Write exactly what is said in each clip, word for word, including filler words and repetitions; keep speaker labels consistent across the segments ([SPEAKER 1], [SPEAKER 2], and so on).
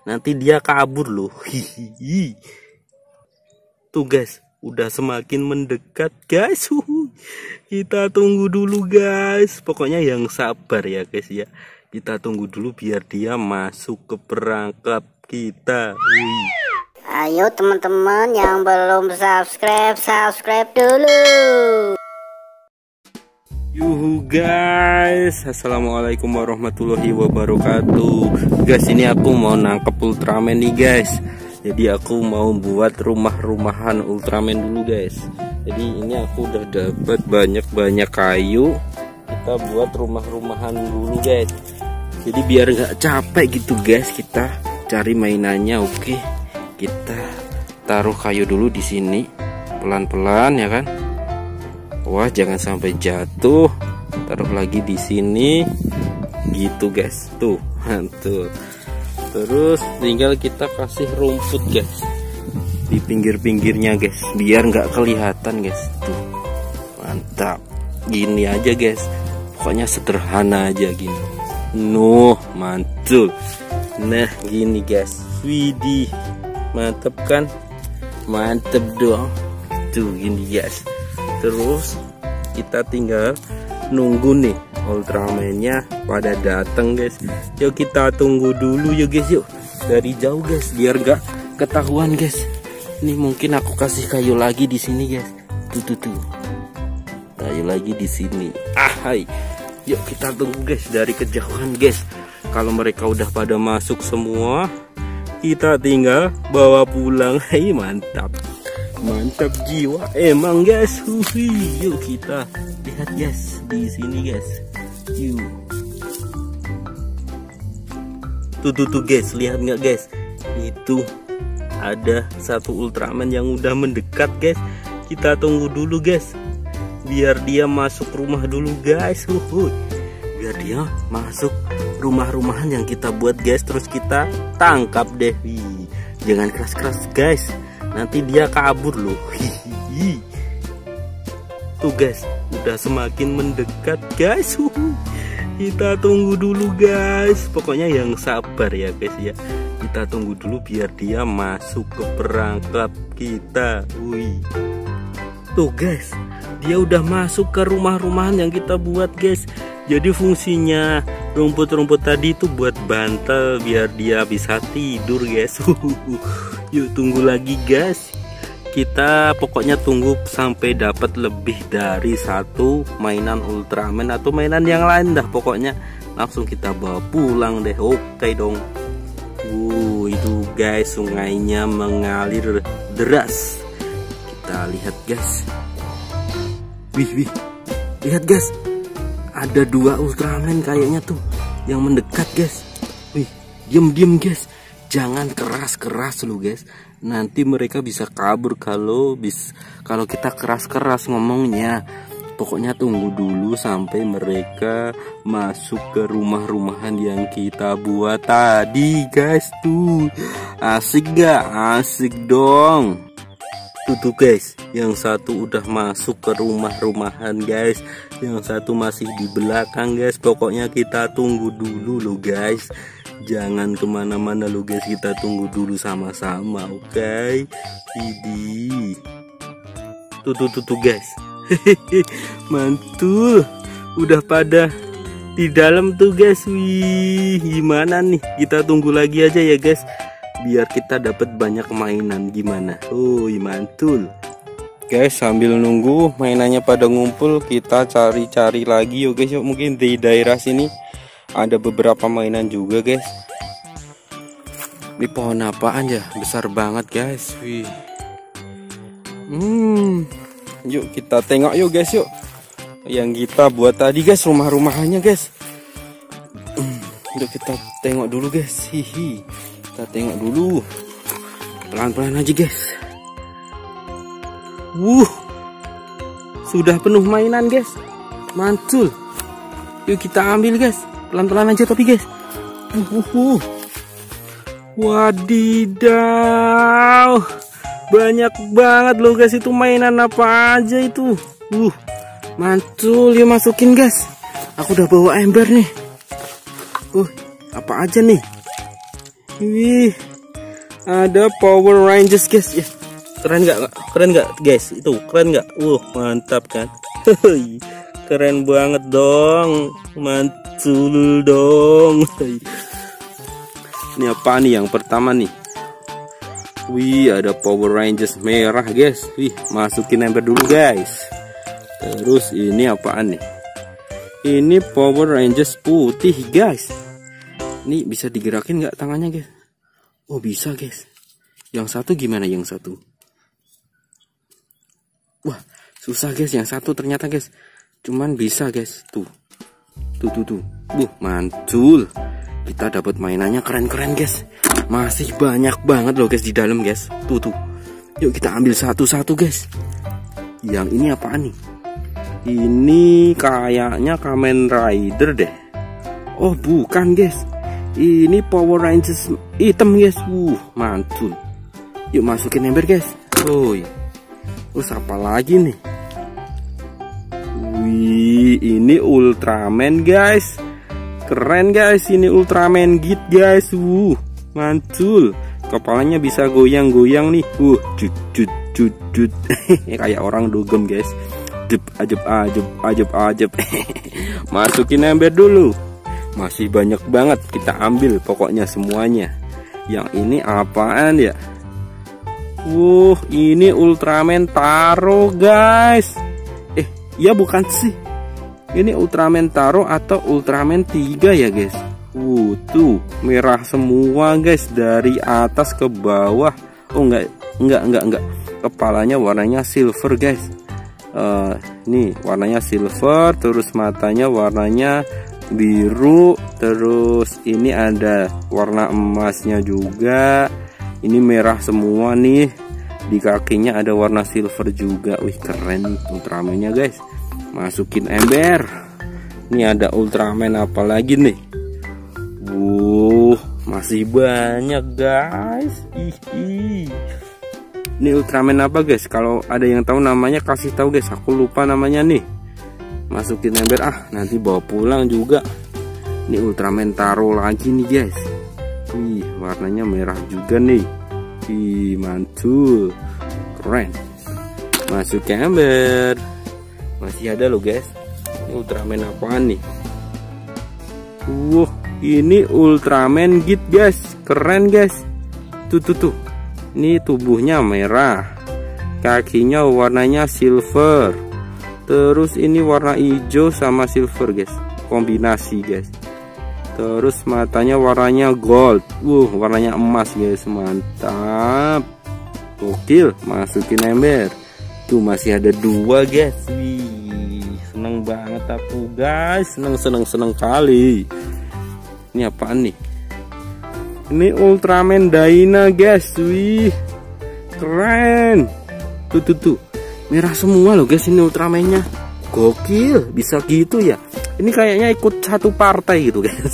[SPEAKER 1] nanti dia kabur loh. Hihihi. Tuh guys, udah semakin mendekat guys. Kita tunggu dulu guys. Pokoknya yang sabar ya guys ya. Kita tunggu dulu biar dia masuk ke perangkap kita. Wih.
[SPEAKER 2] Ayo teman-teman yang belum subscribe, subscribe dulu.
[SPEAKER 1] Yuhu guys, assalamualaikum warahmatullahi wabarakatuh. Guys, ini aku mau nangkep Ultraman nih guys. Jadi aku mau buat rumah-rumahan Ultraman dulu guys. Jadi ini aku udah dapat banyak-banyak kayu. Kita buat rumah-rumahan dulu guys. Jadi biar nggak capek gitu guys, kita cari mainannya. Oke, kita taruh kayu dulu di sini, pelan-pelan ya kan. Wah, jangan sampai jatuh. Taruh lagi di sini, gitu guys. Tuh, tuh. Terus tinggal kita kasih rumput guys di pinggir-pinggirnya guys, biar nggak kelihatan guys. Tuh, mantap. Gini aja guys. Pokoknya sederhana aja gini. Nuh, mantul. Nah, gini guys. Widih, mantep kan? Mantep dong. Tuh, gini guys. Terus kita tinggal nunggu nih Ultraman-nya pada datang guys. Yuk kita tunggu dulu yuk guys, yuk dari jauh guys, biar gak ketahuan guys. Ini mungkin aku kasih kayu lagi di sini guys. Tuh tuh tuh, kayu lagi di sini. Ah, hai. Yuk kita tunggu guys dari kejauhan guys. Kalau mereka udah pada masuk semua, kita tinggal bawa pulang. Hei, mantap. Mantap jiwa emang guys. Hui, yuk kita lihat guys di sini guys. Yuk. Tuh tuh tuh guys, lihat nggak guys? Itu ada satu Ultraman yang udah mendekat guys. Kita tunggu dulu guys, biar dia masuk rumah dulu guys. Hui, biar dia masuk rumah-rumahan yang kita buat guys. Terus kita tangkap deh. Wih, jangan keras-keras guys, nanti dia kabur loh. Hihihi. Tuh guys, udah semakin mendekat guys. Kita tunggu dulu guys. Pokoknya yang sabar ya guys ya. Kita tunggu dulu biar dia masuk ke perangkap kita. Wih. Tuh guys, dia udah masuk ke rumah-rumahan yang kita buat guys. Jadi fungsinya rumput-rumput tadi itu buat bantal biar dia bisa tidur guys. Yuk tunggu lagi guys. Kita pokoknya tunggu sampai dapat lebih dari satu mainan Ultraman atau mainan yang lain dah. Pokoknya langsung kita bawa pulang deh. Oke dong. Uh, itu guys, sungainya mengalir deras. Kita lihat guys. Wih wih, lihat guys. Ada dua Ultraman kayaknya tuh yang mendekat guys. Wih, diem-diem guys. Jangan keras-keras lu guys. Nanti mereka bisa kabur kalau bis kalau kita keras-keras ngomongnya. Pokoknya tunggu dulu sampai mereka masuk ke rumah-rumahan yang kita buat tadi guys. Tuh, asik gak? Asik dong. Tuh tuh guys, yang satu udah masuk ke rumah-rumahan guys, yang satu masih di belakang guys. Pokoknya kita tunggu dulu lo guys. Jangan kemana-mana lo guys, kita tunggu dulu sama-sama. Oke, okay? Ini tuh tuh tuh, tuh guys. Mantul, udah pada di dalam tuh guys. Wih, gimana nih? Kita tunggu lagi aja ya guys, biar kita dapat banyak mainan. Gimana? Oh, mantul guys. Sambil nunggu mainannya pada ngumpul, kita cari-cari lagi yuk guys. Yuk, mungkin di daerah sini ada beberapa mainan juga guys. Ini pohon apaan ya? Besar banget guys. Wih. Hmm. Yuk kita tengok yuk guys, yuk. Yang kita buat tadi guys, rumah-rumahannya guys. Yuk kita tengok dulu guys. Hihi. Kita tengok dulu. Pelan-pelan aja guys. Wuh. Sudah penuh mainan guys. Mantul. Yuk kita ambil guys. Pelan-pelan aja tapi guys. Uh, uh, uh. Wadidaw, banyak banget loh guys. Itu mainan apa aja itu? Uh, mantul. Yuk masukin guys. Aku udah bawa ember nih. Uh, apa aja nih? Wih, ada Power Rangers guys ya. Keren nggak? Keren nggak guys? Itu keren nggak? Uh, mantap kan? Keren banget dong, mantul dong. Ini apa nih yang pertama nih? Wih, ada Power Rangers merah guys. Wih, masukin ember dulu guys. Terus ini apaan nih? Ini Power Rangers putih guys. Ini bisa digerakin nggak tangannya guys? Oh bisa guys. Yang satu gimana yang satu? Wah susah guys yang satu ternyata guys. Cuman bisa guys. Tuh. Tuh tuh tuh. Wuh mantul. Kita dapat mainannya keren-keren guys. Masih banyak banget loh guys di dalam guys. Tuh tuh. Yuk kita ambil satu-satu guys. Yang ini apaan nih? Ini kayaknya Kamen Rider deh. Oh bukan guys. Ini Power Rangers hitam guys. Wuh mantul. Yuk masukin ember guys. Oh iya. Terus apa lagi nih? Wih ini Ultraman guys. Keren guys. Ini Ultraman Git guys. Wuh mantul. Kepalanya bisa goyang-goyang nih. Wuh jut jut jut jut. Kayak orang dugem guys. Ajep ajep ajep ajep. Masukin ember dulu. Masih banyak banget kita ambil pokoknya semuanya. Yang ini apaan ya? Wuh ini Ultraman Taro guys. Eh ya bukan sih. Ini Ultraman Taro atau Ultraman tiga ya guys. Wuh tuh merah semua guys dari atas ke bawah. Oh enggak enggak enggak enggak. Kepalanya warnanya silver guys. Uh, nih warnanya silver, terus matanya warnanya biru, terus ini ada warna emasnya juga. Ini merah semua nih. Di kakinya ada warna silver juga. Wih keren Ultramannya guys. Masukin ember. Ini ada Ultraman apa lagi nih? Wuh masih banyak guys. Ih, ih. Ini Ultraman apa guys? Kalau ada yang tahu namanya kasih tahu guys. Aku lupa namanya nih. Masukin ember ah nanti bawa pulang juga. Ini Ultraman Taro lagi nih guys. Wih warnanya merah juga nih. Wih mantul. Keren. Masukin ember. Masih ada loh guys. Ini Ultraman apaan nih? Wuh ini Ultraman Git guys. Keren guys. Tuh tuh tuh. Ini tubuhnya merah, kakinya warnanya silver, terus ini warna hijau sama silver guys, kombinasi guys. Terus matanya warnanya gold. Wuh warnanya emas guys. Mantap. Gokil. Masukin ember. Tuh masih ada dua guys. Wih seneng banget aku guys. Seneng seneng seneng kali. Ini apaan nih? Ini Ultraman Dyna guys. Wih keren. Tuh tuh tuh merah semua loh guys ini Ultramannya. Gokil bisa gitu ya. Ini kayaknya ikut satu partai gitu guys.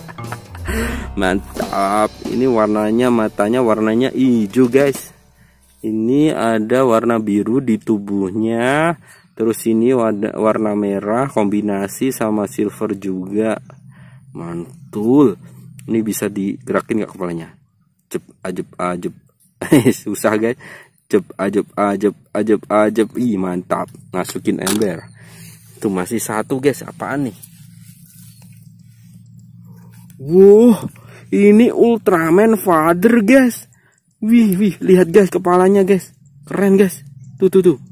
[SPEAKER 1] Mantap. Ini warnanya matanya warnanya hijau guys. Ini ada warna biru di tubuhnya. Terus ini warna, warna merah kombinasi sama silver juga. Mantul. Ini bisa digerakin nggak kepalanya? Cep ajep ajep. Susah guys. Cep ajep ajep ajep ajep. Ih mantap. Masukin ember. Tuh masih satu guys. Apaan nih? Wow, ini Ultraman Father guys. Wih wih lihat guys kepalanya guys. Keren guys. Tuh tuh tuh.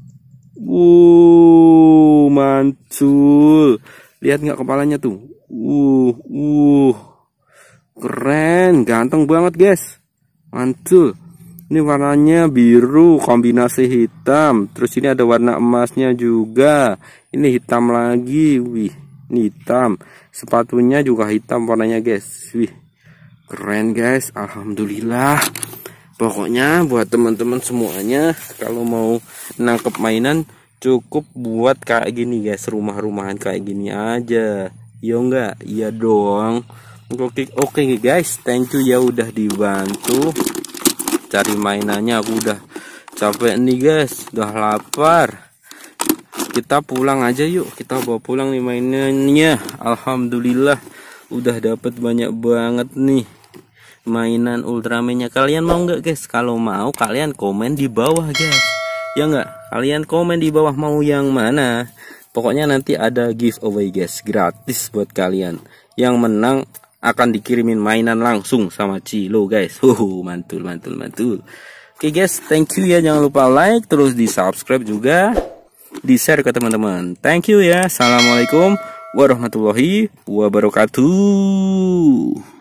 [SPEAKER 1] Wow mantul. Lihat nggak kepalanya tuh? Uh uh. Keren, ganteng banget guys. Mantul. Ini warnanya biru kombinasi hitam. Terus ini ada warna emasnya juga. Ini hitam lagi. Wih, ini hitam. Sepatunya juga hitam warnanya guys. Wih, keren guys. Alhamdulillah. Pokoknya buat teman-teman semuanya kalau mau nangkep mainan cukup buat kayak gini guys. Rumah-rumahan kayak gini aja. Yo enggak? Iya dong. Oke oke guys, thank you ya udah dibantu cari mainannya. Aku udah capek nih guys, udah lapar. Kita pulang aja yuk, kita bawa pulang nih mainannya. Alhamdulillah udah dapat banyak banget nih. mainan Ultramannya kalian mau nggak guys? Kalau mau kalian komen di bawah guys, ya nggak? Kalian komen di bawah mau yang mana. Pokoknya nanti ada giveaway guys, gratis buat kalian. Yang menang akan dikirimin mainan langsung sama Cilo guys. Huh, mantul mantul mantul. Oke guys, thank you ya, jangan lupa like, terus di subscribe juga, di share ke teman-teman. Thank you ya. Assalamualaikum warahmatullahi wabarakatuh.